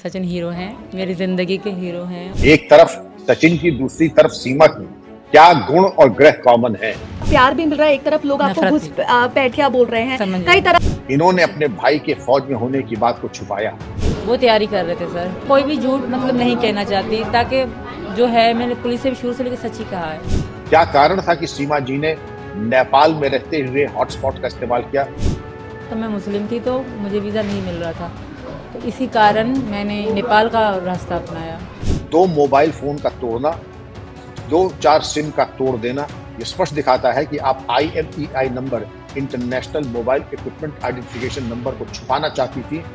Sachin hero हैं, मेरी जिंदगी के हीरो हैं। एक तरफ सचिन की, दूसरी तरफ सीमा की, क्या गुण और ग्रह कॉमन है? प्यार भी मिल रहा है, एक तरफ लोग आपको घुस पैठिया बोल रहे हैं, कई तरफ। इन्होंने अपने भाई के फौज में होने की बात को छुपाया। वो तैयारी कर रहे थे सर, कोई भी झूठ मतलब नहीं कहना चाहती, ताकि जो है मैंने पुलिस से भी शुरू से लेकर सच ही कहा है। क्या कारण था कि सीमा जी ने नेपाल में रहते हुए हॉटस्पॉट का इस्तेमाल किया? तो मैं मुस्लिम थी तो मुझे वीज़ा नहीं मिल रहा था, तो इसी कारण मैंने नेपाल का रास्ता अपनाया। 2 मोबाइल फोन का तोड़ना, 2-4 सिम का तोड़ देना, ये स्पष्ट दिखाता है कि आप IMEI number, international mobile equipment identification number को छुपाना चाहती थी।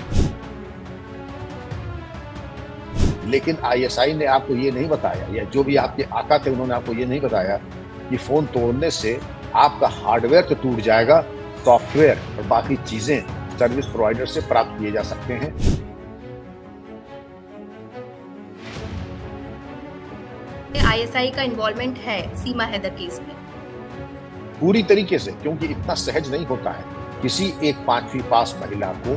लेकिन ISI ने आपको ये नहीं बताया, या जो भी आपके आका थे उन्होंने आपको ये नहीं बताया कि फोन तोड़ने से आपका हार्डवेयर तो टूट जाएगा, सॉफ्टवेयर और बाकी चीजें सर्विस प्रोवाइडर से प्राप्त किए जा सकते हैं। ISI का इन्वॉल्वमेंट है सीमा हैदर केस में पूरी तरीके से, क्योंकि इतना सहज नहीं होता है किसी एक 5वीं पास महिला को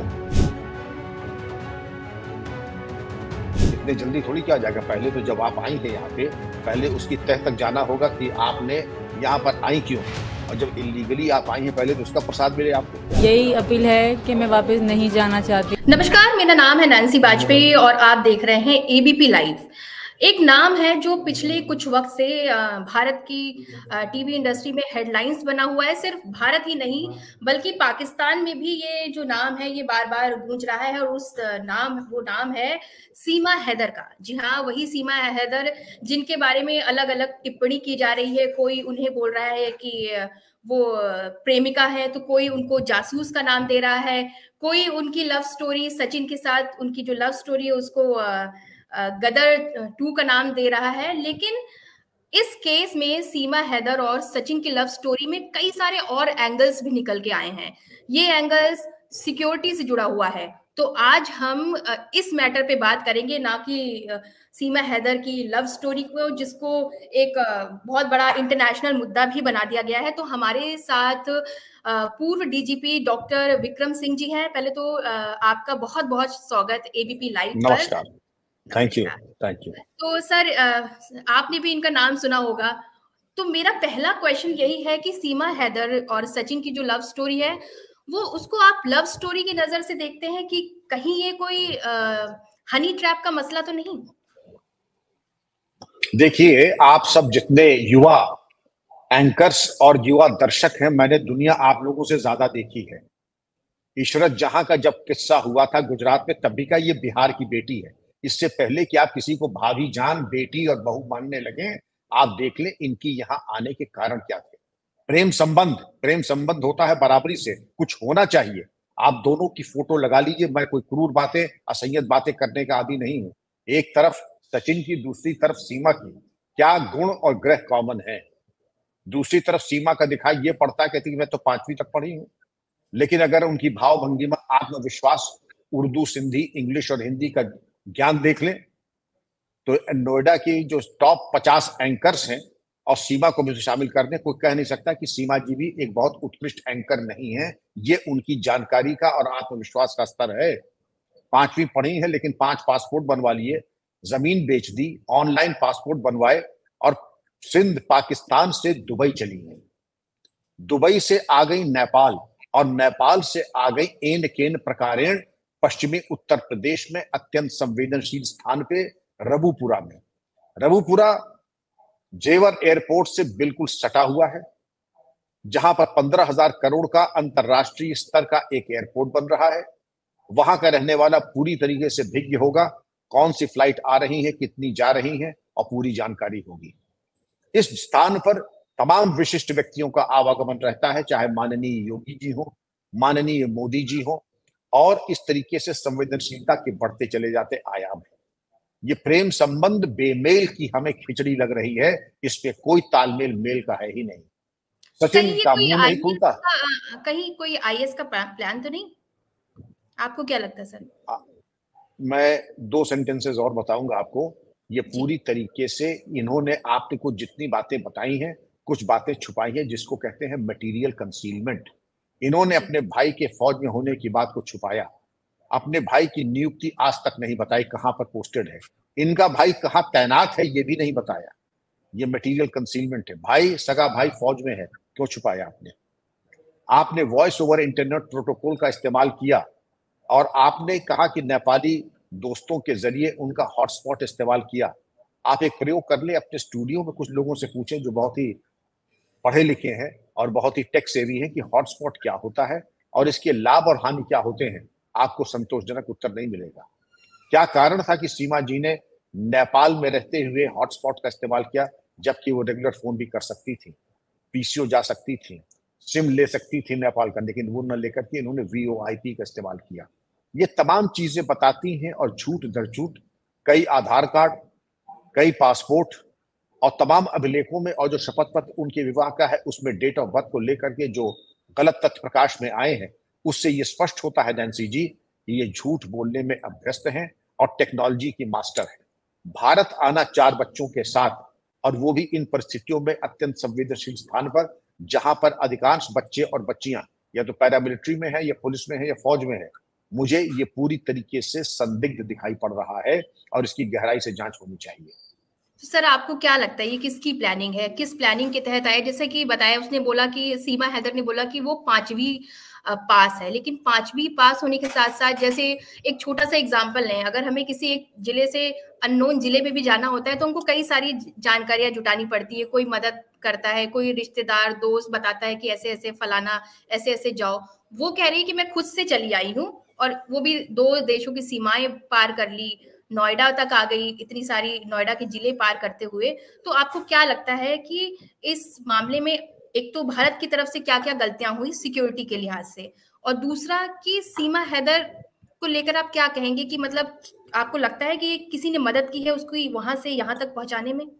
इतने जल्दी थोड़ी किया जाएगा। पहले तो जब आप आई हैं यहाँ पे, पहले उसकी तह तक जाना होगा कि आपने यहाँ पर आई क्यों, और जब इलीगली आप आई हैं पहले तो उसका प्रसाद मिले आपको। यही अपील है कि मैं वापस नहीं जाना चाहती। नमस्कार, मेरा नाम है नैन्सी बाजपेयी और आप देख रहे हैं ABP लाइव। एक नाम है जो पिछले कुछ वक्त से भारत की टीवी इंडस्ट्री में हेडलाइंस बना हुआ है। सिर्फ भारत ही नहीं बल्कि पाकिस्तान में भी ये जो नाम है ये बार बार गूंज रहा है, और वो नाम है सीमा हैदर का। जी हाँ, वही सीमा हैदर जिनके बारे में अलग अलग टिप्पणी की जा रही है। कोई उन्हें बोल रहा है कि वो प्रेमिका है, तो कोई उनको जासूस का नाम दे रहा है, कोई उनकी लव स्टोरी सचिन के साथ, उनकी जो लव स्टोरी है उसको गदर 2 का नाम दे रहा है। लेकिन इस केस में सीमा हैदर और सचिन की लव स्टोरी में कई सारे और एंगल्स भी निकल के आए हैं। ये एंगल्स सिक्योरिटी से जुड़ा हुआ है, तो आज हम इस मैटर पे बात करेंगे, ना कि सीमा हैदर की लव स्टोरी को, जिसको एक बहुत बड़ा इंटरनेशनल मुद्दा भी बना दिया गया है। तो हमारे साथ पूर्व DGP डॉक्टर विक्रम सिंह जी हैं। पहले तो आपका बहुत बहुत स्वागत ABP लाइव पर। नमस्कार। Thank you. तो सर, आपने भी इनका नाम सुना होगा, तो मेरा पहला क्वेश्चन यही है कि सीमा हैदर और सचिन की जो लव स्टोरी है, वो उसको आप लव स्टोरी की नजर से देखते हैं कि कहीं ये कोई हनी ट्रैप का मसला तो नहीं? देखिए, आप सब जितने युवा एंकर्स और युवा दर्शक हैं, मैंने दुनिया आप लोगों से ज्यादा देखी है। इशरत जहां का जब किस्सा हुआ था गुजरात में, तभी का ये बिहार की बेटी है। इससे पहले कि आप किसी को भाभी जान, बेटी और बहू मानने लगे, आप देख लें इनकी यहाँ आने के कारण क्या थे। प्रेम संबंध होता है बराबरी से, कुछ होना चाहिए। आप दोनों की फोटो लगा लीजिए। मैं कोई क्रूर बातें, असंयत बातें करने का आदी नहीं हूं। एक तरफ सचिन की, दूसरी तरफ सीमा की, क्या गुण और ग्रह कॉमन है? दूसरी तरफ सीमा का दिखाई ये पड़ता है, कहती कि मैं तो 5वीं तक पढ़ी हूं। लेकिन अगर उनकी भाव भंगिमा, आत्मविश्वास, उर्दू, सिंधी, इंग्लिश और हिंदी का ज्ञान देख लें, तो नोएडा की जो टॉप 50 एंकर्स हैं और सीमा को भी शामिल कर दें, कोई कह नहीं सकता कि सीमा जी भी एक बहुत उत्कृष्ट एंकर नहीं है। ये उनकी जानकारी का और आत्मविश्वास का स्तर है। 5वीं पढ़ी है, लेकिन 5 पासपोर्ट बनवा लिए, जमीन बेच दी, ऑनलाइन पासपोर्ट बनवाए और सिंध पाकिस्तान से दुबई चली गई, दुबई से आ गई नेपाल, और नेपाल से आ गई एन केन प्रकारेण पश्चिमी उत्तर प्रदेश में अत्यंत संवेदनशील स्थान पे रबुपुरा में। रबुपुरा जेवर एयरपोर्ट से बिल्कुल सटा हुआ है, जहां पर 15,000 करोड़ का अंतरराष्ट्रीय स्तर का एक एयरपोर्ट बन रहा है। वहां का रहने वाला पूरी तरीके से भिज्ञ होगा, कौन सी फ्लाइट आ रही है, कितनी जा रही है, और पूरी जानकारी होगी। इस स्थान पर तमाम विशिष्ट व्यक्तियों का आवागमन रहता है, चाहे माननीय योगी जी हो, माननीय मोदी जी हो, और इस तरीके से संवेदनशीलता के बढ़ते चले जाते आयाम है। ये प्रेम संबंध बेमेल की हमें खिचड़ी लग रही है, इस पे कोई तालमेल मेल का है ही नहीं। सचिन का मुंह नहीं खुलता। कहीं कोई IS का प्लान तो नहीं? आपको क्या लगता है सर? मैं 2 सेंटेंसेस और बताऊंगा आपको। ये पूरी तरीके से इन्होंने आपने को जितनी बातें बताई हैं, कुछ बातें छुपाई हैं, जिसको कहते हैं मटेरियल कंसीलमेंट। इन्होंने अपने भाई के फौज में होने की बात को छुपाया। अपने भाई की नियुक्ति आज तक नहीं बताई, कहां पर पोस्टेड है, इनका भाई कहां तैनात है ये भी नहीं बताया। ये मटेरियल कंसीलमेंट है। भाई, सगा भाई फौज में है, क्यों छुपाया आपने? आपने वॉइस ओवर इंटरनेट प्रोटोकॉल का इस्तेमाल किया और आपने कहा कि नेपाली दोस्तों के जरिए उनका हॉटस्पॉट इस्तेमाल किया। आप एक प्रयोग कर ले, अपने स्टूडियो में कुछ लोगों से पूछें जो बहुत ही पढ़े लिखे हैं और बहुत ही टेक सेवी हैं कि हॉटस्पॉट क्या होता है और इसके लाभ और हानि क्या होते हैं। आपको संतोषजनक उत्तर नहीं मिलेगा। क्या कारण था कि सीमा जी ने नेपाल में रहते हुए हॉटस्पॉट का इस्तेमाल किया, जबकि वो रेगुलर फोन भी कर सकती थी, पीसीओ जा सकती थी, सिम ले सकती थी नेपाल का, लेकिन वो न लेकर के इन्होंने वीओआईपी का इस्तेमाल किया। ये तमाम चीजें बताती हैं और झूठ दर झूठ कई आधार कार्ड, कई पासपोर्ट और तमाम अभिलेखों में और जो शपथ पत्र उनके विवाह का है उसमें डेट ऑफ बर्थ को लेकर के जो गलत तथ्य प्रकाश में आए हैं, उससे ये स्पष्ट होता है नैन्सी जी कि ये झूठ बोलने में अभ्यस्त हैं और टेक्नोलॉजी की मास्टर है। भारत आना 4 बच्चों के साथ, और वो भी इन परिस्थितियों में अत्यंत संवेदनशील स्थान पर जहां पर अधिकांश बच्चे और बच्चियां या तो पैरामिलिट्री में है या पुलिस में है या फौज में है। मुझे ये पूरी तरीके से संदिग्ध दिखाई पड़ रहा है और इसकी गहराई से जांच होनी चाहिए। तो सर, आपको क्या लगता है ये किसकी प्लानिंग है, किस प्लानिंग के तहत आया? जैसे कि बताया, उसने बोला कि सीमा हैदर ने बोला कि वो 5वीं पास है, लेकिन 5वीं पास होने के साथ साथ, जैसे एक छोटा सा एग्जांपल लें, अगर हमें किसी एक जिले से अननोन जिले में भी जाना होता है तो उनको कई सारी जानकारियां जुटानी पड़ती है। कोई मदद करता है, कोई रिश्तेदार दोस्त बताता है कि ऐसे ऐसे फलाना, ऐसे ऐसे जाओ। वो कह रही है कि मैं खुद से चली आई हूँ, और वो भी 2 देशों की सीमाएं पार कर ली, नोएडा तक आ गई, इतनी सारी नोएडा के जिले पार करते हुए। तो आपको क्या लगता है कि इस मामले में एक तो भारत की तरफ से क्या क्या गलतियां हुई सिक्योरिटी के लिहाज से, और दूसरा कि सीमा हैदर को लेकर आप क्या कहेंगे कि मतलब आपको लगता है कि किसी ने मदद की है उसको वहां से यहाँ तक पहुंचाने में?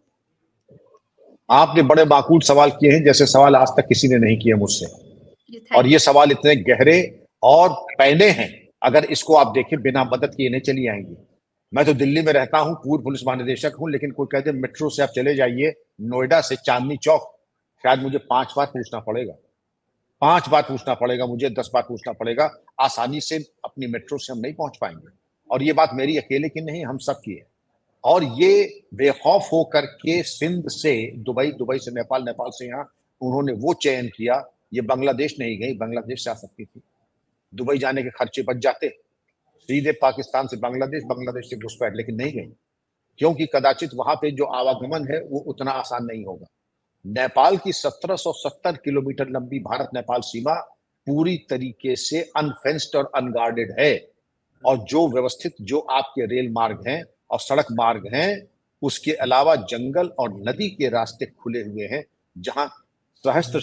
आपने बड़े माकूल सवाल किए हैं, जैसे सवाल आज तक किसी ने नहीं किए मुझसे, और ये सवाल इतने गहरे और पैने हैं, अगर इसको आप देखें बिना मदद किए नहीं चली आएंगी। मैं तो दिल्ली में रहता हूं, पूर्व पुलिस महानिदेशक हूं, लेकिन कोई कहते मेट्रो से आप चले जाइए नोएडा से चांदनी चौक, शायद मुझे 5 बार पूछना पड़ेगा, 5 बार पूछना पड़ेगा मुझे, 10 बार पूछना पड़ेगा। आसानी से अपनी मेट्रो से हम नहीं पहुंच पाएंगे। और ये बात मेरी अकेले की नहीं, हम सब की है। और ये बेखौफ होकर के सिंध से दुबई, दुबई से नेपाल, नेपाल से यहाँ उन्होंने वो चयन किया। ये बांग्लादेश नहीं गई, बांग्लादेश से आ सकती थी, दुबई जाने के खर्चे बच जाते, सीधे पाकिस्तान से बांग्लादेश, बांग्लादेश से घुसपैठ, लेकिन नहीं गई, क्योंकि कदाचित वहां पे जो आवागमन है वो उतना आसान नहीं होगा। नेपाल की 1770 किलोमीटर लंबी भारत नेपाल सीमा पूरी तरीके से अनफेंस्ड और अनगार्डेड है, और जो व्यवस्थित जो आपके रेल मार्ग हैं और सड़क मार्ग हैं, उसके अलावा जंगल और नदी के रास्ते खुले हुए हैं, जहां सशस्त्र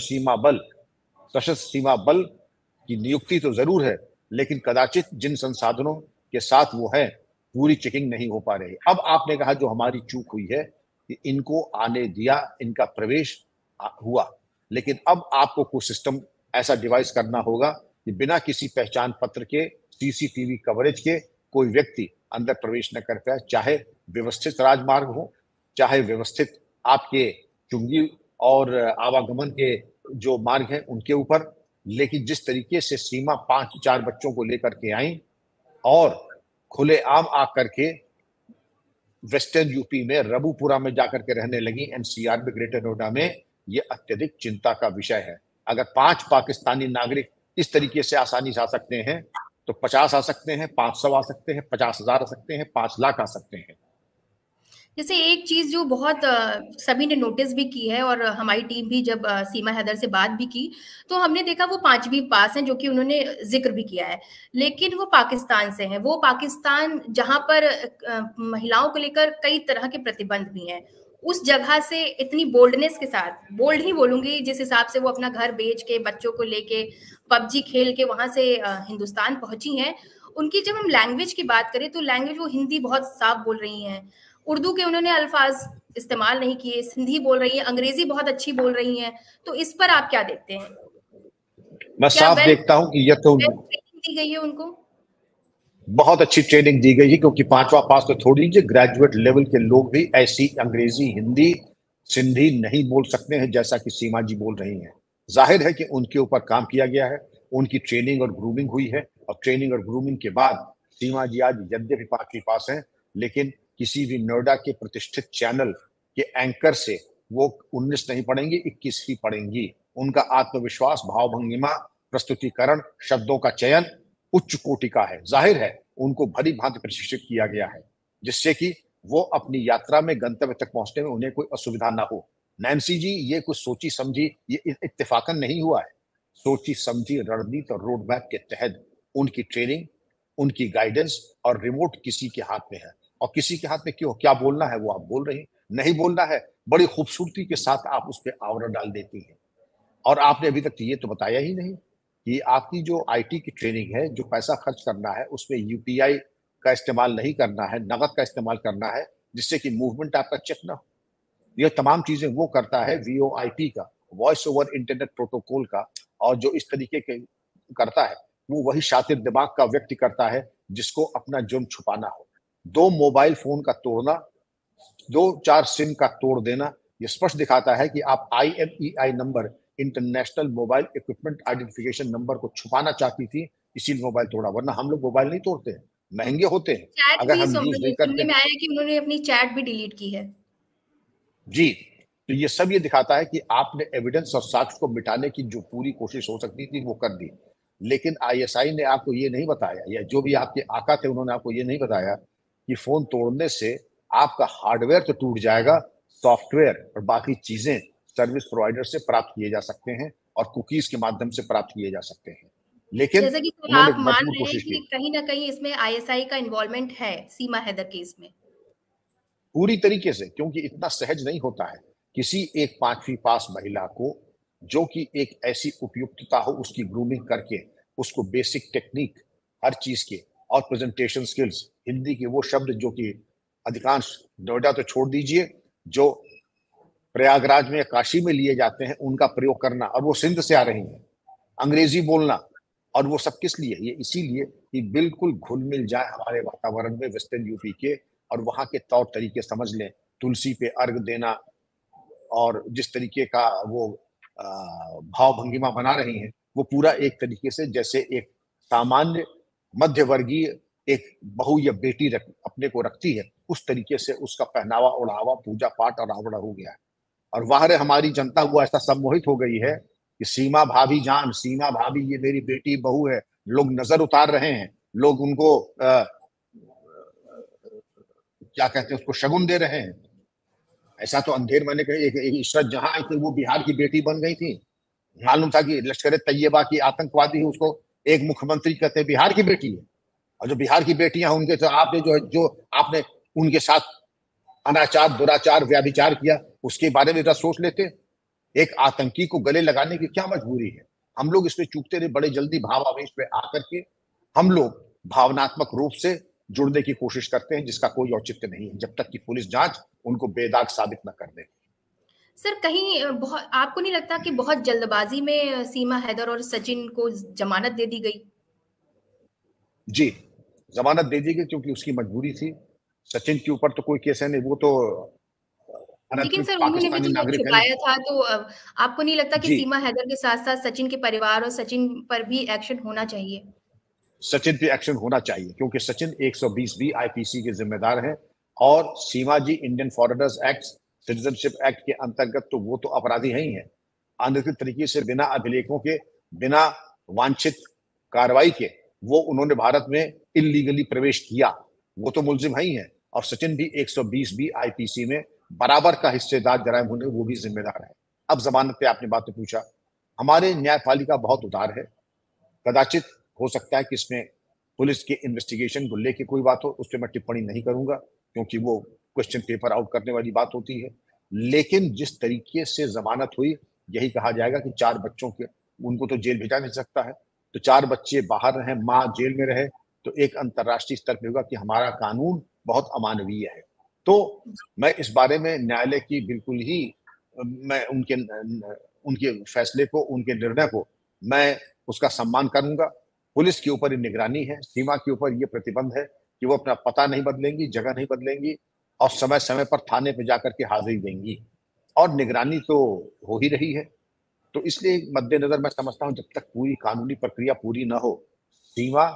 सीमा बल की नियुक्ति तो जरूर है, लेकिन कदाचित जिन संसाधनों के साथ वो है पूरी चेकिंग नहीं हो पा रही। अब आपने कहा जो हमारी चूक हुई है कि इनको आने दिया, इनका प्रवेश हुआ, लेकिन अब आपको कुछ सिस्टम ऐसा डिवाइस करना होगा कि बिना किसी पहचान पत्र के, सीसीटीवी कवरेज के कोई व्यक्ति अंदर प्रवेश न कर पाए, चाहे व्यवस्थित राजमार्ग हो, चाहे व्यवस्थित आपके चुंगी और आवागमन के जो मार्ग हैं उनके ऊपर। लेकिन जिस तरीके से सीमा 5-4 बच्चों को लेकर के आई और खुलेआम आकर के वेस्टर्न यूपी में रबुपुरा में जाकर के रहने लगी, एनसीआर में, ग्रेटर नोएडा में, ये अत्यधिक चिंता का विषय है। अगर 5 पाकिस्तानी नागरिक इस तरीके से आसानी से आ सकते हैं तो 50 आ सकते हैं, 500 आ सकते हैं, 50,000 आ सकते हैं, 5 लाख आ सकते हैं। जैसे एक चीज जो बहुत सभी ने नोटिस भी की है, और हमारी टीम भी जब सीमा हैदर से बात भी की तो हमने देखा वो 5वीं पास हैं, जो कि उन्होंने जिक्र भी किया है, लेकिन वो पाकिस्तान से हैं। वो पाकिस्तान जहां पर महिलाओं को लेकर कई तरह के प्रतिबंध भी हैं, उस जगह से इतनी बोल्डनेस के साथ, बोल्ड ही बोलूंगी, जिस हिसाब से वो अपना घर बेच के, बच्चों को लेके, पबजी खेल के वहां से हिंदुस्तान पहुंची हैं। उनकी जब हम लैंग्वेज की बात करें तो लैंग्वेज, वो हिंदी बहुत साफ बोल रही हैं, उर्दू के उन्होंने अल्फाज इस्तेमाल नहीं किए, सिंधी बोल रही हैं, अंग्रेजी बहुत अच्छी बोल रही हैं। तो इस पर आप क्या देखते हैं? मैं साफ देखता हूं कि यह तो ट्रेनिंग दी गई है उनको, बहुत अच्छी ट्रेनिंग दी गई है, क्योंकि 5वां पास तो थोड़ी लीजिए, ग्रेजुएट लेवल के लोग भी ऐसी अंग्रेजी, हिंदी, सिंधी नहीं बोल सकते हैं जैसा कि सीमा जी बोल रही हैं। जाहिर है कि उनके ऊपर काम किया गया है, उनकी ट्रेनिंग और ग्रूमिंग हुई है, और ट्रेनिंग और ग्रूमिंग के बाद सीमा जी आज यद्यपि 5वीं पास हैं, लेकिन किसी भी नोएडा के प्रतिष्ठित चैनल के एंकर से वो 19 नहीं पढ़ेंगी, 21 ही पढ़ेंगी। उनका आत्मविश्वास, भावभंगिमा, प्रस्तुतिकरण, शब्दों का चयन उच्च कोटि का है। जाहिर है उनको भली भांति प्रशिक्षित किया गया है, जिससे कि वो अपनी यात्रा में गंतव्य तक पहुंचने में उन्हें कोई असुविधा ना हो। नैन्सी जी, ये कुछ सोची समझी, ये इत्तेफाकन नहीं हुआ है। सोची समझी रणनीति और रोड मैप के तहत उनकी ट्रेनिंग, उनकी गाइडेंस और रिमोट किसी के हाथ में है। और किसी के हाथ में क्यों, क्या बोलना है वो आप बोल रही, नहीं बोलना है बड़ी खूबसूरती के साथ आप उस पर आवरण डाल देती हैं। और आपने अभी तक ये तो बताया ही नहीं कि आपकी जो आईटी की ट्रेनिंग है, जो पैसा खर्च करना है उसमें यूपीआई का इस्तेमाल नहीं करना है, नगद का इस्तेमाल करना है, जिससे कि मूवमेंट आपका चेक ना हो। ये तमाम चीजें वो करता है वीओआईपी का, वॉइस ओवर इंटरनेट प्रोटोकॉल का। और जो इस तरीके के करता है वो वही शातिर दिमाग का व्यक्ति करता है जिसको अपना जुर्म छुपाना हो। 2 मोबाइल फोन का तोड़ना, 2-4 सिम का तोड़ देना, ये स्पष्ट दिखाता है कि आप IMEI number, international mobile equipment identification number को छुपाना चाहती थी, इसीलिए मोबाइल तोड़ा। वरना हम लोग मोबाइल नहीं तोड़ते हैं, महंगे होते हैं। चैट अगर भी हम यूज नहीं करते सुनने में आया है कि उन्होंने अपनी चैट भी डिलीट की है। जी, तो ये सब ये दिखाता है कि आपने एविडेंस और साक्ष्य को मिटाने की जो पूरी कोशिश हो सकती थी वो कर दी। लेकिन आईएसआई ने आपको ये नहीं बताया, या जो भी आपके आका थे उन्होंने आपको ये नहीं बताया कि फोन तोड़ने से आपका हार्डवेयर तो टूट जाएगा, सॉफ्टवेयर और बाकी चीजें सर्विस प्रोवाइडर से प्राप्त किए जा सकते हैं और कुकीज के माध्यम से प्राप्त किए जा सकते हैं। लेकिन जैसे कि उन्होंने आप मान भरपूर रहे हैं कोशिश कि की। कहीं ना कहीं इसमें आईएसआई का इन्वॉल्वमेंट है सीमा हैदर केस में। पूरी तरीके से, क्योंकि इतना सहज नहीं होता है किसी एक 5वीं पास महिला को, जो कि एक ऐसी उपयुक्तता हो, उसकी ग्रूमिंग करके उसको बेसिक टेक्निक हर चीज के और प्रेजेंटेशन स्किल्स, हिंदी के वो शब्द जो कि अधिकांश, नोएडा तो छोड़ दीजिए, जो प्रयागराज में या काशी में लिए जाते हैं उनका प्रयोग करना, और वो सिंध से आ रही हैं, अंग्रेजी बोलना, और वो सब किस लिए, ये इसीलिए कि बिल्कुल घुल मिल जाए हमारे वातावरण में वेस्टर्न यूपी के, और वहां के तौर तरीके समझ लें। तुलसी पे अर्घ देना और जिस तरीके का वो भाव भंगिमा बना रही हैं, वो पूरा एक तरीके से जैसे एक सामान्य मध्यवर्गीय एक बहू या बेटी अपने को रखती है, उस तरीके से उसका पहनावा, ओढ़ावा, पूजा पाठ और आवड़ा हो गया है। और वह हमारी जनता वो ऐसा सम्मोहित हो गई है कि सीमा भाभी जान, सीमा भाभी ये मेरी बेटी बहू है, लोग नजर उतार रहे हैं, लोग उनको क्या कहते हैं उसको, शगुन दे रहे हैं। ऐसा तो अंधेर मैंने कही, एक इशरत जहां आई थी वो बिहार की बेटी बन गई थी। मालूम था कि लश्कर तैयबा की आतंकवादी है, उसको एक मुख्यमंत्री कहते हैं बिहार की बेटी है। और जो बिहार की बेटियां उनके तो आपने जो आपने उनके साथ अनाचार, दुराचार, व्याभिचार किया, उसके बारे में सोच लेते। एक आतंकी को गले लगाने की क्या मजबूरी है? हम लोग इसमें चूकते रहे, बड़े जल्दी भावावेश पे आकर के हम लोग भावनात्मक रूप से जुड़ने की कोशिश करते हैं, जिसका कोई औचित्य नहीं है जब तक कि पुलिस जांच उनको बेदाग साबित न कर दे। सर, कहीं बहुत आपको नहीं लगता कि बहुत जल्दबाजी में सीमा हैदर और सचिन को जमानत दे दी गई? जी, जमानत दे दी गई क्योंकि उसकी मजबूरी थी। सचिन के ऊपर तो कोई केस है नहीं, वो तो लेकिन सर उन्होंने भी पाकिस्तानी तो नागरिक है। छुपाया था, तो आपको नहीं लगता कि जी, सीमा हैदर के साथ साथ सचिन के परिवार और सचिन पर भी एक्शन होना चाहिए? सचिन पे एक्शन होना चाहिए क्योंकि सचिन 120 बी आईपीसी के जिम्मेदार हैं, और Seema ji Indian foreigners act, citizenship act के अंतर्गत तो वो तो अपराधी ही हैं। अनधिकृत तरीके से, बिना अभिलेखों के, बिना वांछित कार्रवाई के वो उन्होंने भारत में इलीगली प्रवेश किया, वो तो मुलजिम ही है। और सचिन भी 120 बी आईपीसी में बराबर का हिस्सेदार जराइम होने, वो भी जिम्मेदार है। अब जमानत पे आपने बात पूछा, हमारे न्यायपालिका बहुत उदार है। कदाचित हो सकता है कि इसमें पुलिस के इन्वेस्टिगेशन को लेके कोई बात हो, उस पर मैं टिप्पणी नहीं करूंगा क्योंकि वो क्वेश्चन पेपर आउट करने वाली बात होती है। लेकिन जिस तरीके से जमानत हुई, यही कहा जाएगा कि 4 बच्चों के, उनको तो जेल भेजा नहीं सकता है, तो 4 बच्चे बाहर रहे, माँ जेल में रहे, तो एक अंतर्राष्ट्रीय स्तर पर होगा कि हमारा कानून बहुत अमानवीय है। तो मैं इस बारे में न्यायालय की बिल्कुल ही, मैं उनके फैसले को, उनके निर्णय को मैं उसका सम्मान करूंगा। पुलिस के ऊपर निगरानी है, सीमा के ऊपर ये प्रतिबंध है कि वो अपना पता नहीं बदलेंगी, जगह नहीं बदलेंगी, और समय समय पर थाने पे जाकर के हाजिरी देंगी, और निगरानी तो हो ही रही है। तो इसलिए मद्देनजर मैं समझता हूं जब तक पूरी कानूनी प्रक्रिया पूरी न हो, सीमा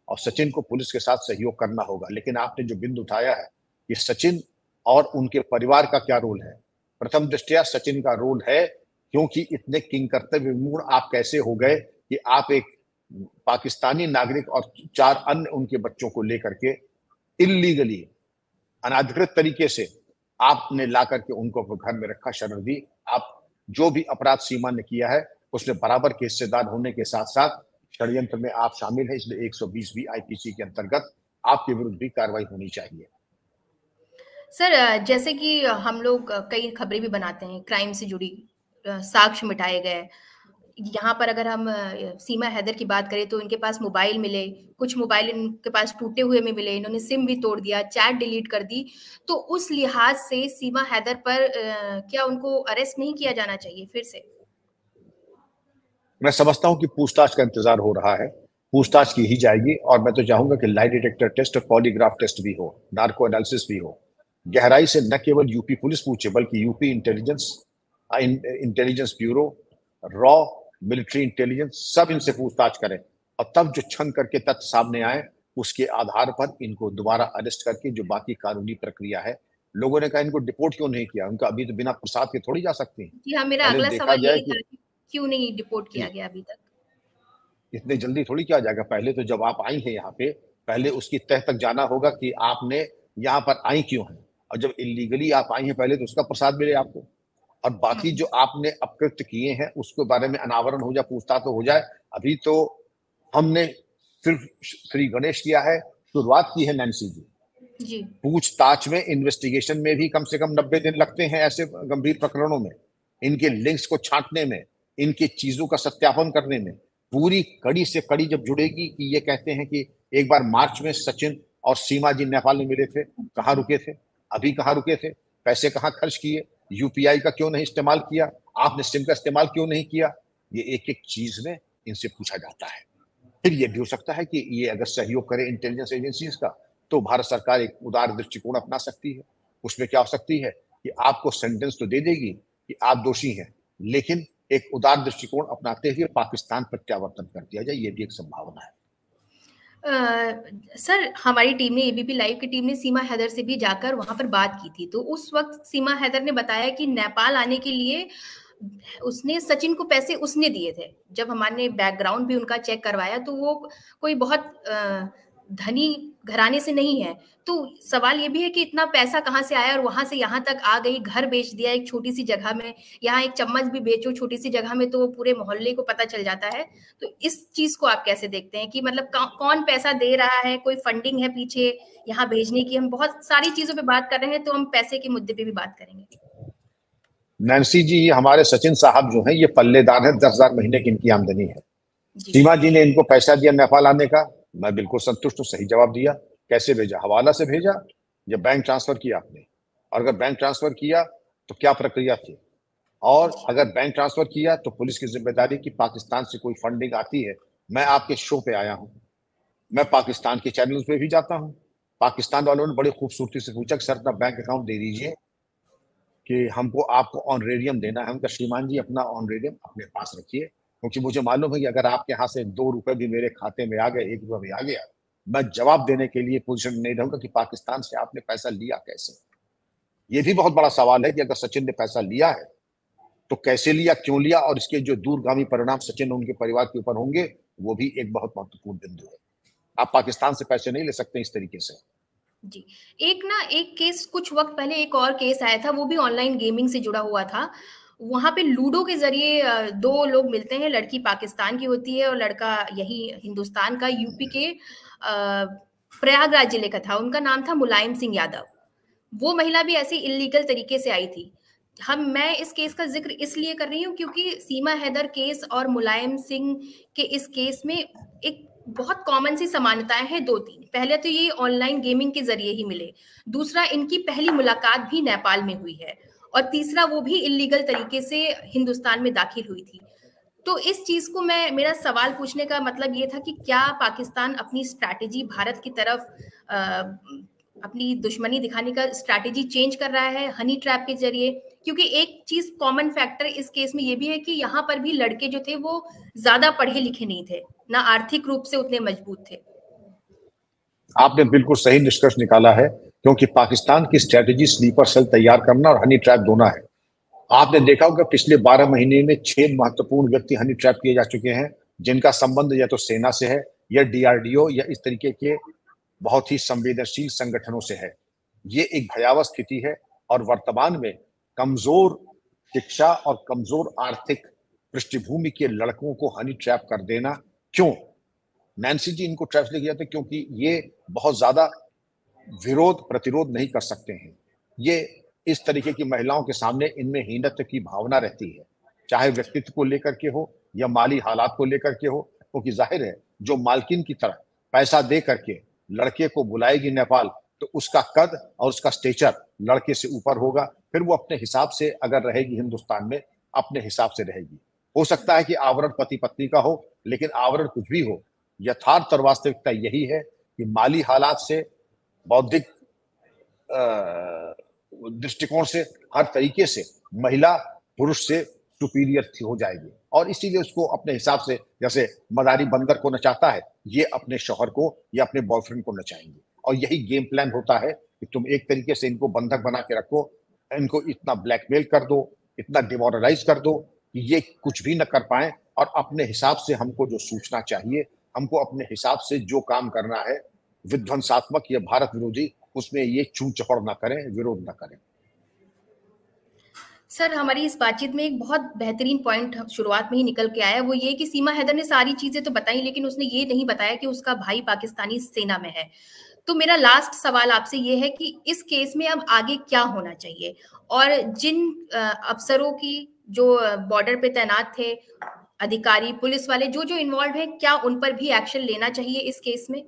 और सचिन को पुलिस के साथ सहयोग करना होगा। लेकिन आपने जो बिंदु उठाया है कि सचिन और उनके परिवार का क्या रोल है, प्रथम दृष्टया सचिन का रोल है, क्योंकि इतने किंग कर्तव्य विमूढ़ आप कैसे हो गए कि आप एक पाकिस्तानी नागरिक और 4 अन्य उनके बच्चों को लेकर के इल्लीगली, अनाधिकृत तरीके से आपने ला करके उनको अपने घर में रखा, शरण दी। आप जो भी अपराध सीमा ने किया है उसमें बराबर के हिस्सेदार होने के साथ साथ षड्यंत्र में आप शामिल हैं, इसलिए 120 भी आईपीसी के अंतर्गत आपके विरुद्ध भी कार्रवाई होनी चाहिए। सर, जैसे कि हम लोग कई खबरें भी बनाते हैं क्राइम से जुड़ी, साक्ष्य मिटाए गए। यहाँ पर अगर हम सीमा हैदर की बात करें तो इनके पास मोबाइल मिले, कुछ मोबाइल इनके पास टूटे हुए में मिले, इन्होंने सिम भी तोड़ दिया, चैट डिलीट कर दी। तो उस लिहाज से सीमा हैदर पर क्या उनको अरेस्ट नहीं किया जाना चाहिए फिर से? मैं समझता हूं कि पूछताछ का इंतजार हो रहा है, पूछताछ की ही जाएगी। और मैं तो चाहूंगा कि लाई डिटेक्टर टेस्ट और पॉलीग्राफ टेस्ट भी हो, नार्को एनालिसिस भी हो, गहराई से न केवल यूपी पुलिस पूछे बल्कि यूपी इंटेलिजेंस ब्यूरो, रॉ, मिलिट्री इंटेलिजेंस, सब इनसे पूछताछ करें और तब जो छन करके तथ्य सामने आए उसके आधार पर इनको दोबारा अरेस्ट करके जो बाकी कानूनी प्रक्रिया है। लोगों ने कहा इनको डिपोर्ट क्यों नहीं किया, उनका अभी तो बिना प्रसाद के थोड़ी जा सकते हैं। जी हाँ, मेरा पहले अगला देखा सवाल जाए यही था कि क्यों नहीं डिपोर्ट किया गया अभी तक? इतने जल्दी थोड़ी किया जाएगा। पहले तो जब आप आई हैं यहाँ पे, पहले उसकी तह तक जाना होगा कि आपने यहाँ पर आई क्यों है, और जब इलीगली आप आई हैं पहले तो उसका प्रसाद मिले आपको, और बाकी जो आपने अपकृत्य किए हैं उसके बारे में अनावरण हो जाए, पूछताछ तो हो जाए। अभी तो हमने सिर्फ श्री गणेश किया है, शुरुआत की है नैन्सी जी। पूछताछ में, इन्वेस्टिगेशन में भी कम से कम 90 दिन लगते हैं ऐसे गंभीर प्रकरणों में, इनके लिंक्स को छांटने में, इनकी चीजों का सत्यापन करने में। पूरी कड़ी से कड़ी जब जुड़ेगी कि ये कहते हैं कि एक बार मार्च में सचिन और सीमा जी नेपाल में मिले थे, कहाँ रुके थे, अभी कहाँ रुके थे, पैसे कहाँ खर्च किए, यूपीआई का क्यों नहीं इस्तेमाल किया, आपने सिम का इस्तेमाल क्यों नहीं किया, ये एक एक चीज में इनसे पूछा जाता है। फिर ये भी हो सकता है कि ये अगर सहयोग करे इंटेलिजेंस एजेंसीज का तो भारत सरकार एक उदार दृष्टिकोण अपना सकती है। उसमें क्या हो सकती है कि आपको सेंटेंस तो दे देगी कि आप दोषी हैं, लेकिन एक उदार दृष्टिकोण अपनाते हुए पाकिस्तान प्रत्यावर्तन कर दिया जाए, ये भी एक संभावना है। सर, हमारी टीम ने, एबीपी लाइव की टीम ने सीमा हैदर से भी जाकर वहां पर बात की थी, तो उस वक्त सीमा हैदर ने बताया कि नेपाल आने के लिए उसने सचिन को पैसे उसने दिए थे। जब हमारे बैकग्राउंड भी उनका चेक करवाया तो वो कोई बहुत धनी घराने से नहीं है। तो सवाल ये भी है कि इतना पैसा कहाँ से आया और वहां से यहाँ तक आ गई, घर बेच दिया एक छोटी सी जगह में, यहाँ एक चम्मच भी बेचो छोटी सी जगह में तो पूरे मोहल्ले को पता चल जाता है। तो इस चीज को आप कैसे देखते हैं कि मतलब कौन पैसा दे रहा है, कोई फंडिंग है पीछे यहाँ भेजने की? हम बहुत सारी चीजों पे बात कर रहे हैं तो हम पैसे के मुद्दे पे भी बात करेंगे। नैन्सी जी, हमारे सचिन साहब जो हैं ये पल्लेदार है, 10,000 महीने की इनकी आमदनी है। सीमा जी ने इनको पैसा दिया नेपाल आने का, मैं बिल्कुल संतुष्ट हूँ, सही जवाब दिया। कैसे भेजा, हवाला से भेजा या बैंक ट्रांसफर किया आपने? और अगर बैंक ट्रांसफर किया तो क्या प्रक्रिया थी? और अगर बैंक ट्रांसफर किया तो पुलिस की जिम्मेदारी की पाकिस्तान से कोई फंडिंग आती है। मैं आपके शो पे आया हूँ, मैं पाकिस्तान के चैनल्स पे भी जाता हूँ, पाकिस्तान वालों ने बड़ी खूबसूरती से पूछा कि सर अपना बैंक अकाउंट दे दीजिए कि हमको आपको ऑनरेरियम देना है। उनका श्रीमान जी अपना ऑनरेरियम अपने पास रखिए, क्योंकि मुझे मालूम है कि अगर आपके यहाँ से 2 रुपए भी मेरे खाते में आ गए, 1 रुपया भी आ गया, मैं जवाब देने के लिए पोजीशन में नहीं रहूंगा कि पाकिस्तान से आपने पैसा लिया कैसे। ये भी बहुत बड़ा सवाल है कि अगर सचिन ने पैसा लिया है तो कैसे लिया, क्यों लिया, और इसके जो दूरगामी परिणाम सचिन और उनके परिवार के ऊपर होंगे वो भी एक बहुत महत्वपूर्ण बिंदु है। आप पाकिस्तान से पैसे नहीं ले सकते इस तरीके से। जी, एक केस कुछ वक्त पहले एक और केस आया था, वो भी ऑनलाइन गेमिंग से जुड़ा हुआ था। वहां पे लूडो के जरिए 2 लोग मिलते हैं, लड़की पाकिस्तान की होती है और लड़का यही हिंदुस्तान का, यूपी के प्रयागराज जिले का था। उनका नाम था मुलायम सिंह यादव। वो महिला भी ऐसी इलीगल तरीके से आई थी। मैं इस केस का जिक्र इसलिए कर रही हूँ क्योंकि सीमा हैदर केस और मुलायम सिंह के इस केस में एक बहुत कॉमन सी समानताएं हैं 2-3। पहले तो ये ऑनलाइन गेमिंग के जरिए ही मिले, दूसरा इनकी पहली मुलाकात भी नेपाल में हुई है, और तीसरा वो भी इलीगल तरीके से हिंदुस्तान में दाखिल हुई थी। तो इस चीज को मेरा सवाल पूछने का मतलब ये था कि क्या पाकिस्तान अपनी स्ट्रैटेजी भारत की तरफ अपनी दुश्मनी दिखाने का स्ट्रैटेजी चेंज कर रहा है हनी ट्रैप के जरिए? क्योंकि एक चीज कॉमन फैक्टर इस केस में ये भी है कि यहाँ पर भी लड़के जो थे वो ज्यादा पढ़े लिखे नहीं थे, ना आर्थिक रूप से उतने मजबूत थे। आपने बिल्कुल सही निष्कर्ष निकाला है, क्योंकि पाकिस्तान की स्ट्रेटेजी स्लीपर सेल तैयार करना और हनी ट्रैप दोनों है। आपने देखा होगा पिछले 12 महीने में 6 महत्वपूर्ण व्यक्ति हनी ट्रैप किए जा चुके हैं, जिनका संबंध या तो सेना से है या डीआरडीओ या इस तरीके के बहुत ही संवेदनशील संगठनों से है। ये एक भयावह स्थिति है और वर्तमान में कमजोर शिक्षा और कमजोर आर्थिक पृष्ठभूमि के लड़कों को हनी ट्रैप कर देना क्यों? नैन्सी जी इनको ट्रैप ले किया था क्योंकि ये बहुत ज्यादा विरोध प्रतिरोध नहीं कर सकते हैं। ये इस तरीके की महिलाओं के सामने इनमें हीनत्व की भावना रहती है, चाहे व्यक्तित्व को लेकर के हो या माली हालात को लेकर के हो, क्योंकि जाहिर है जो मालकिन की तरह पैसा दे करके लड़के को बुलाएगी नेपाल, तो उसका कद और उसका स्टेचर लड़के से ऊपर होगा। फिर वो अपने हिसाब से अगर रहेगी हिंदुस्तान में, अपने हिसाब से रहेगी। हो सकता है कि आवरण पति पत्नी का हो, लेकिन आवरण कुछ भी हो, यथार्थ और वास्तविकता यही है कि माली हालात से, बौद्धिक दृष्टिकोण से, हर तरीके से महिला पुरुष से सुपीरियर हो जाएगी और इसीलिए उसको अपने हिसाब से, जैसे मदारी बंदर को नचाता है, ये अपने शौहर को या अपने बॉयफ्रेंड को नचाएंगे। और यही गेम प्लान होता है कि तुम एक तरीके से इनको बंधक बना के रखो, इनको इतना ब्लैकमेल कर दो, इतना डिमोरलाइज कर दो कि ये कुछ भी न कर पाए और अपने हिसाब से हमको जो सूचना चाहिए, हमको अपने हिसाब से जो काम करना है विध्वंसात्मक या भारत विरोधी, उसमें ये चूं चपड़ ना करें, विरोध ना करें। सर, हमारी इस बातचीत में एक बहुत बेहतरीन पॉइंट शुरुआत में ही निकल के आया, वो ये कि सीमा हैदर ने सारी चीजें तो बताई, लेकिन उसने ये नहीं बताया कि उसका भाई पाकिस्तानी सेना में है। तो मेरा लास्ट सवाल आपसे ये है कि इस केस में अब आगे क्या होना चाहिए और जिन अफसरों की जो बॉर्डर पे तैनात थे, अधिकारी, पुलिस वाले जो इन्वॉल्व है, क्या उन पर भी एक्शन लेना चाहिए इस केस में?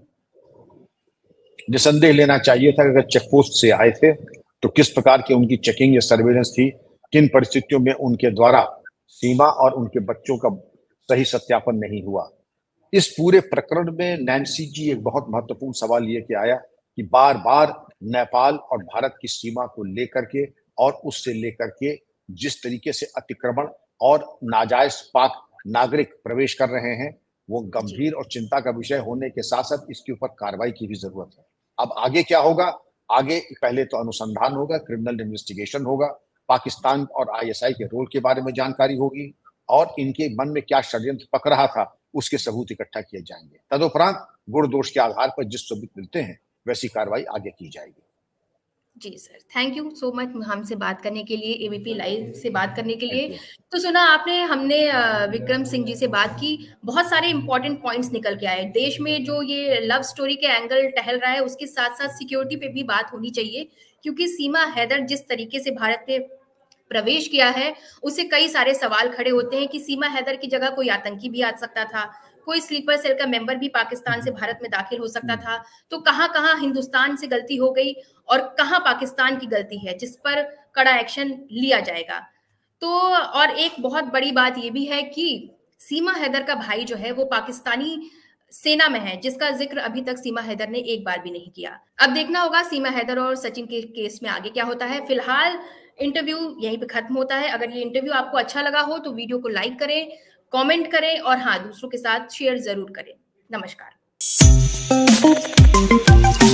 निसंदेह लेना चाहिए था। अगर चेक पोस्ट से आए थे तो किस प्रकार की उनकी चेकिंग या सर्वेलेंस थी, किन परिस्थितियों में उनके द्वारा सीमा और उनके बच्चों का सही सत्यापन नहीं हुआ। इस पूरे प्रकरण में नैन्सी जी एक बहुत महत्वपूर्ण सवाल ये कि आया कि बार बार नेपाल और भारत की सीमा को लेकर के और उससे लेकर के जिस तरीके से अतिक्रमण और नाजायज पाक नागरिक प्रवेश कर रहे हैं, वो गंभीर और चिंता का विषय होने के साथ साथ इसके ऊपर कार्रवाई की भी जरूरत है। अब आगे क्या होगा? आगे पहले तो अनुसंधान होगा, क्रिमिनल इन्वेस्टिगेशन होगा, पाकिस्तान और आईएसआई के रोल के बारे में जानकारी होगी और इनके मन में क्या षड्यंत्र पक रहा था उसके सबूत इकट्ठा किए जाएंगे। तदुपरांत गुण दोष के आधार पर जिस सबूत मिलते हैं वैसी कार्रवाई आगे की जाएगी। जी sir, thank you so much हमसे बात करने के लिए, एबीपी लाइव से बात करने के लिए। तो सुना आपने, हमने विक्रम सिंह जी से बात की, बहुत सारे इंपॉर्टेंट पॉइंट्स निकल के आए। देश में जो ये लव स्टोरी के एंगल टहल रहा है, उसके साथ साथ सिक्योरिटी पे भी बात होनी चाहिए, क्योंकि सीमा हैदर जिस तरीके से भारत में प्रवेश किया है, उससे कई सारे सवाल खड़े होते हैं कि सीमा हैदर की जगह कोई आतंकी भी आ सकता था, कोई स्लीपर सेल का मेंबर भी पाकिस्तान से भारत में दाखिल हो सकता था। तो कहां हिंदुस्तान से गलती हो गई और कहां पाकिस्तान की गलती है, जिस पर कड़ा एक्शन लिया जाएगा। तो और एक बहुत बड़ी बात यह भी है कि सीमा हैदर का भाई जो है वो पाकिस्तानी सेना में है, जिसका जिक्र अभी तक सीमा हैदर ने एक बार भी नहीं किया। अब देखना होगा सीमा हैदर और सचिन के केस में आगे क्या होता है। फिलहाल इंटरव्यू यहीं पे खत्म होता है। अगर ये इंटरव्यू आपको अच्छा लगा हो तो वीडियो को लाइक करें, कमेंट करें और हाँ, दूसरों के साथ शेयर जरूर करें। नमस्कार।